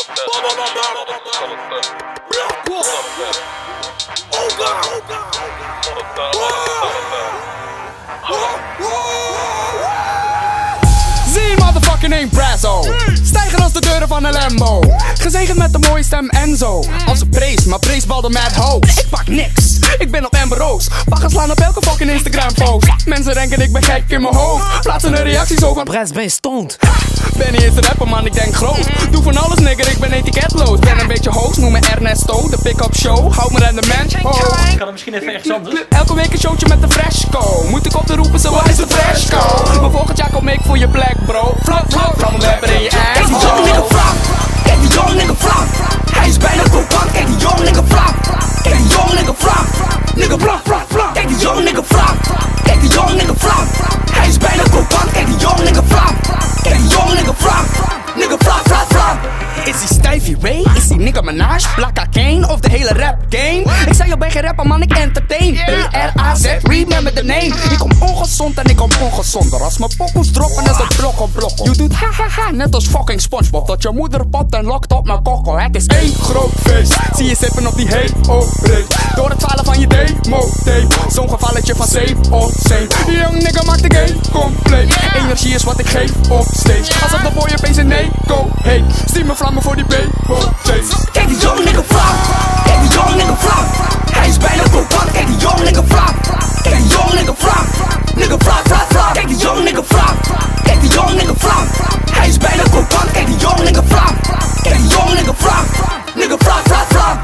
Zie motherfucking één Brazzo, stijger als de deuren van een Lambo. Gezegend met de mooie stem Enzo. Als een prees, maar prees balde mad hoes. Ik pak niks, ik ben op Amber Rose. Pakken slaan op elke fucking Instagram post. Mensen denken ik ben gek in mijn hoofd. Plaatsen een reactie zo van Bres, ben je stoned? Ben niet eens een rapper man, ik denk groot. Doe van alles nigger, ik ben etiketloos. Ben een beetje host, noem me Ernesto. De pick-up show, houd me rendement. Ik kan er misschien even ergens anders. Elke week een showtje met de Fresco. Moet ik op de roepen, zo is de Fresco. Maar volgend jaar kom ik voor je plek bro. Flap, flap, flap, rapper in je ass. Kijk die young nigga flap, kijk die young nigga flap. Hij is bijna kokant, kijk die young nigga flap. Kijk die young nigga flap, nigga flap, flap, flap. Kijk die young nigga flap, kijk die young nigga flap. Hij is bijna kokant, kijk die young nigga flap. Kijk die young nigga flap, nigga flap, flap, flap. Is die Stevie Ray? Is die nigga Minaj? Blakka Kane? Of de hele rap game? Ik zei je ben geen rapper man, ik entertain. B-R-A-Z, remember the name. Ik kom ongezond en ik kom ongezonder. Als mijn pokoes droppen is het blok op blok. Je doet ha net als fucking SpongeBob. Dat je moeder pot en lokt op mijn kokkel. Het is één groot feest. Zie je sippen op die heo-race. Door het falen van je demo-tape. Zo'n gevalletje van safe of safe. Die young nigga maakt de game compleet. Energie is wat ik geef op stage. Alsof de boy opeens een neko heet. Zie me vlammen voor die B-chase. Kijk die young nigga flap, kijk die young nigga flap. Hij is bijna kokant, kijk die young nigga flap. Kijk die young nigga flap, nigga flap, flap, flap. Kijk die young nigga flap, kijk die young nigga flap. Hij is bijna kokant, kijk die young nigga flap. Kijk die young nigga flap, nigga flap, flap, flap.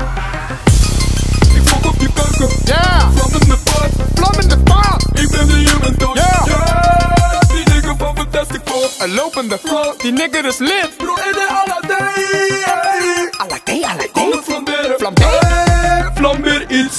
Ik fok op je keuken, yeah. Vlam in de pot, vlam in de pot. Ik ben de human dog, yeah. Die nigger van Fantastic Four. Een lopende flow, die nigger is lit. Bro, in de Aladdin. Aladdin. Kom het flamberen, flamberen, flambeer iets.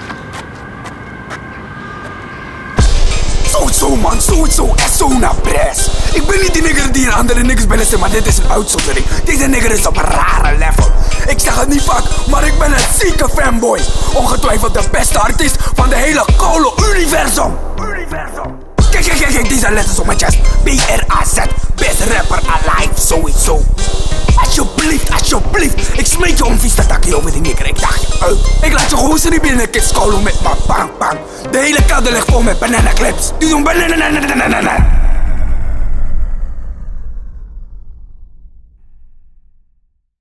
Zo man, sowieso, echt zo naar Bres. Ik ben niet die nigger die een andere niggers bellen, maar dit is een uitzondering. Deze nigger is op een rare level. Ik zeg het niet vaak, maar ik ben een zieke fanboy. Ongetwijfeld de beste artiest van de hele Kolo-universum. Kijk, deze letters op mijn chest. B-R-A-Z, best rapper alive, sowieso. Alsjeblieft, ik smeek je om vies te takken over die nigger, ik daag je uit. Ik laat je gozer niet binnen, kids Kolo met mijn bang bang. De hele kade ligt vol met banana clips. Die doen banana.